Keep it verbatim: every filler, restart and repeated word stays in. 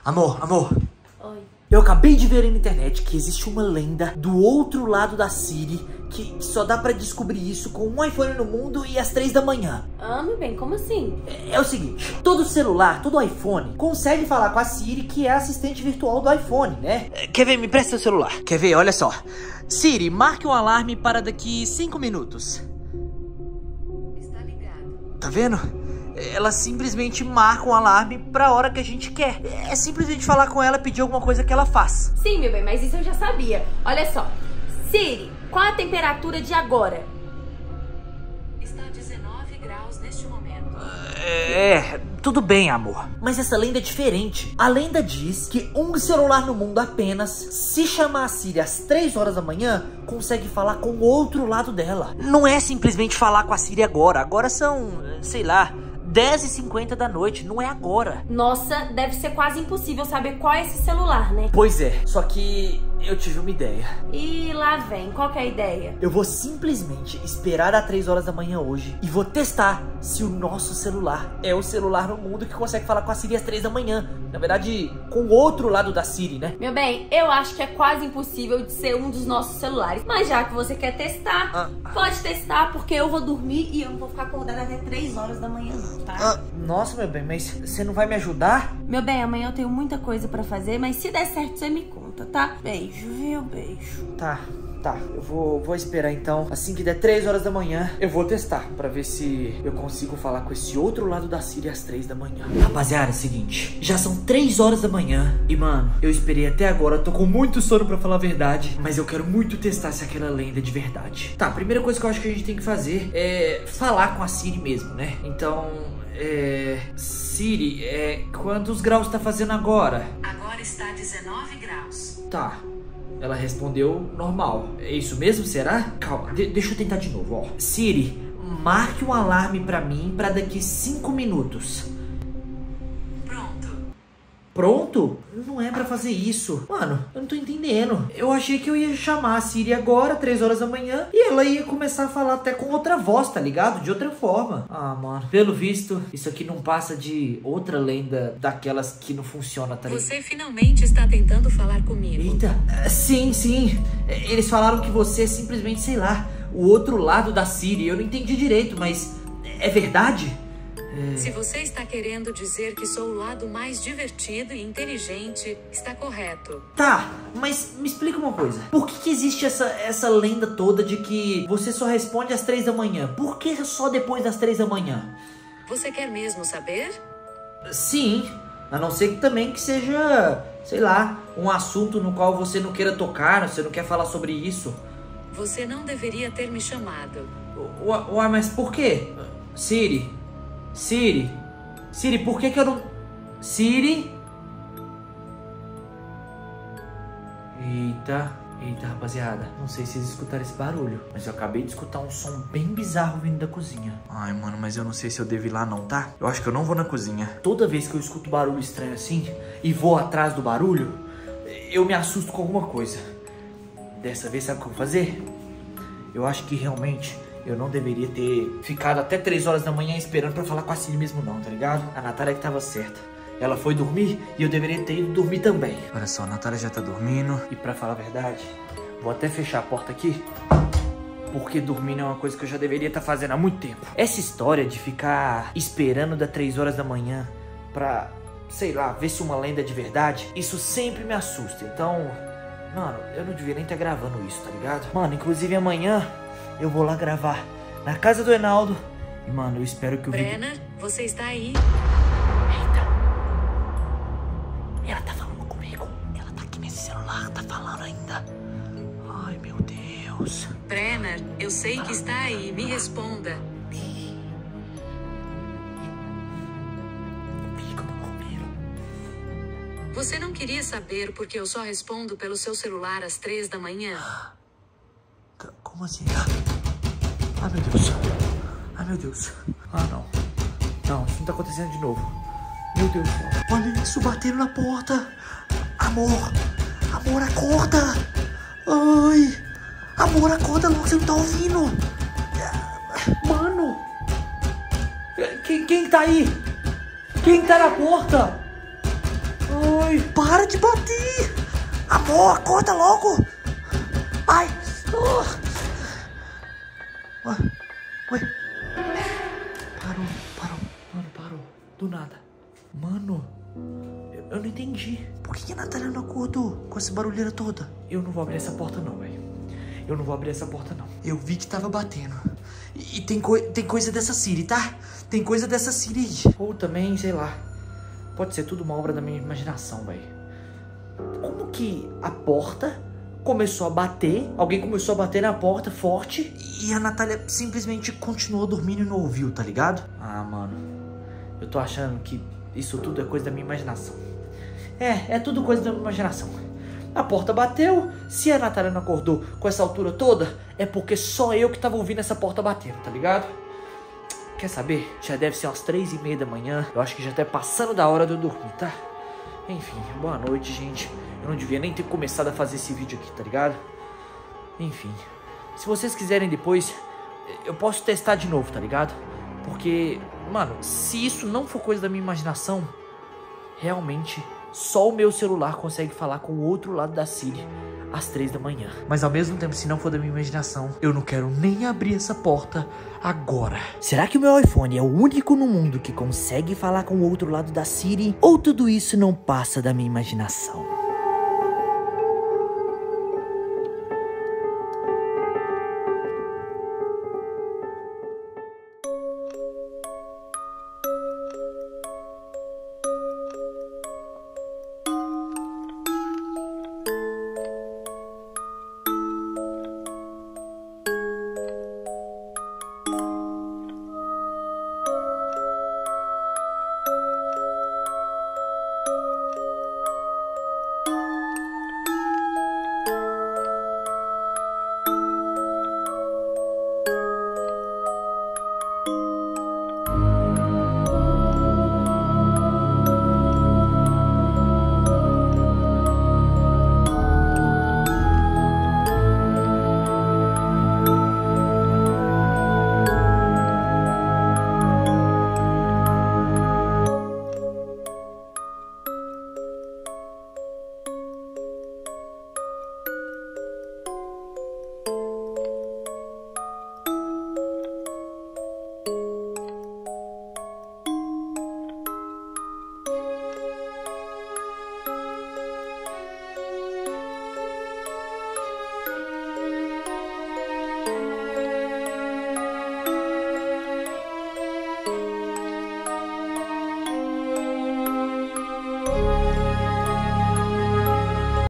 Amor, amor. Oi. Eu acabei de ver na internet que existe uma lenda do outro lado da Siri que só dá pra descobrir isso com um iPhone no mundo e às três da manhã. Ah, meu bem, como assim? É, é o seguinte, todo celular, todo iPhone consegue falar com a Siri, que é a assistente virtual do iPhone, né? Quer ver? Me presta seu celular. Quer ver? Olha só. Siri, marque um alarme para daqui cinco minutos. Está ligado. Tá vendo? Ela simplesmente marca um alarme pra hora que a gente quer. É simplesmente falar com ela e pedir alguma coisa que ela faz. Sim, meu bem, mas isso eu já sabia. Olha só. Siri, qual a temperatura de agora? Está dezenove graus neste momento. É, tudo bem, amor. Mas essa lenda é diferente. A lenda diz que um celular no mundo apenas, se chamar a Siri às três horas da manhã, consegue falar com o outro lado dela. Não é simplesmente falar com a Siri agora. Agora são, sei lá, dez e cinquenta da noite, não é agora. Nossa, deve ser quase impossível saber qual é esse celular, né? Pois é, só que eu tive uma ideia. E lá vem, qual que é a ideia? Eu vou simplesmente esperar às três horas da manhã hoje e vou testar se o nosso celular é o celular no mundo que consegue falar com a Siri às três da manhã. Na verdade, com o outro lado da Siri, né? Meu bem, eu acho que é quase impossível de ser um dos nossos celulares. Mas já que você quer testar, ah. pode testar, porque eu vou dormir e eu não vou ficar acordada até três horas da manhã não, tá? Ah, nossa, meu bem, mas você não vai me ajudar? Meu bem, amanhã eu tenho muita coisa pra fazer, mas se der certo você me conta, tá? Beijo, viu? Beijo. Tá, tá. Eu vou, vou esperar então. Assim que der três horas da manhã, eu vou testar pra ver se eu consigo falar com esse outro lado da Siri às três da manhã. Rapaziada, é o seguinte. Já são três horas da manhã e, mano, eu esperei até agora. Eu tô com muito sono pra falar a verdade, mas eu quero muito testar se aquela lenda é de verdade. Tá, a primeira coisa que eu acho que a gente tem que fazer é falar com a Siri mesmo, né? Então, é... Siri, é... quantos graus tá fazendo agora? Agora está dezenove graus. Tá. Ela respondeu normal. É isso mesmo, será? Calma, de deixa eu tentar de novo, ó. Siri, marque um alarme pra mim pra daqui cinco minutos. Pronto. Pronto? Não é pra fazer isso. Mano, eu não tô entendendo. Eu achei que eu ia chamar a Siri agora, três horas da manhã, e ela ia começar a falar até com outra voz, tá ligado? De outra forma. Ah, mano, pelo visto, isso aqui não passa de outra lenda daquelas que não funciona, tá ligado? Você finalmente está tentando falar comigo. Eita, sim, sim. Eles falaram que você é simplesmente, sei lá, o outro lado da Siri. Eu não entendi direito, mas é verdade? É... Se você está querendo dizer que sou o lado mais divertido e inteligente, está correto. Tá, mas me explica uma coisa. Por que que existe essa, essa lenda toda de que você só responde às três da manhã? Por que só depois das três da manhã? Você quer mesmo saber? Sim, a não ser que também que seja, sei lá, um assunto no qual você não queira tocar, você não quer falar sobre isso. Você não deveria ter me chamado. Ué, ué, mas por quê? Siri... Siri, Siri, por que que eu não... Siri? Eita, eita, rapaziada. Não sei se vocês escutaram esse barulho, mas eu acabei de escutar um som bem bizarro vindo da cozinha. Ai, mano, mas eu não sei se eu devo ir lá não, tá? Eu acho que eu não vou na cozinha. Toda vez que eu escuto barulho estranho assim e vou atrás do barulho, eu me assusto com alguma coisa. Dessa vez, sabe o que eu vou fazer? Eu acho que realmente... eu não deveria ter ficado até três horas da manhã esperando pra falar com a Siri mesmo não, tá ligado? A Natália que tava certa. Ela foi dormir e eu deveria ter ido dormir também. Olha só, a Natália já tá dormindo. E pra falar a verdade, vou até fechar a porta aqui, porque dormindo é uma coisa que eu já deveria estar fazendo há muito tempo. Essa história de ficar esperando das três horas da manhã pra, sei lá, ver se uma lenda é de verdade, isso sempre me assusta. Então, mano, eu não devia nem estar gravando isso, tá ligado? Mano, inclusive amanhã... eu vou lá gravar na casa do Enaldo. E, mano, eu espero que o vídeo... Brenner, você está aí? Eita. Ela tá falando comigo. Ela tá aqui nesse celular, tá falando ainda. Ai, meu Deus. Brenner, eu sei que está aí. Me responda. Comigo, comigo. Você não queria saber porque eu só respondo pelo seu celular às três da manhã? Como assim? Ah, meu Deus. Ah, meu Deus. Ah, não. Não, isso não tá acontecendo de novo. Meu Deus. Olha isso, bateram na porta. Amor. Amor, acorda. Ai. Amor, acorda logo, você não tá ouvindo. Mano. Quem, quem tá aí? Quem tá na porta? Ai, para de bater! Amor, acorda logo! Ai! Oh. Ué, ué. Parou, parou. Mano, parou. Do nada. Mano, eu, eu não entendi. Por que a Natália não acordou com essa barulheira toda? Eu não vou abrir essa porta não, velho. Eu não vou abrir essa porta não. Eu vi que tava batendo. E, e tem, coi tem coisa dessa Siri, tá? Tem coisa dessa Siri aí. Ou também, sei lá. Pode ser tudo uma obra da minha imaginação, velho. Como que a porta começou a bater? Alguém começou a bater na porta forte e a Natália simplesmente continuou dormindo e não ouviu, tá ligado? Ah, mano. Eu tô achando que isso tudo é coisa da minha imaginação. É, é tudo coisa da minha imaginação. A porta bateu. Se a Natália não acordou com essa altura toda, é porque só eu que tava ouvindo essa porta batendo, tá ligado? Quer saber? Já deve ser umas três e meia da manhã. Eu acho que já tá passando da hora de eu dormir, tá? Enfim, boa noite, gente. Eu não devia nem ter começado a fazer esse vídeo aqui, tá ligado? Enfim, se vocês quiserem depois, eu posso testar de novo, tá ligado? Porque, mano, se isso não for coisa da minha imaginação, realmente só o meu celular consegue falar com o outro lado da Siri às três da manhã. Mas ao mesmo tempo, se não for da minha imaginação, eu não quero nem abrir essa porta agora. Será que o meu iPhone é o único no mundo que consegue falar com o outro lado da Siri? Ou tudo isso não passa da minha imaginação?